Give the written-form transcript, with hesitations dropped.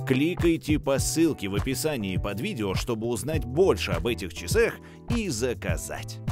Кликайте по ссылке в описании под видео, чтобы узнать больше об этих часах и заказать.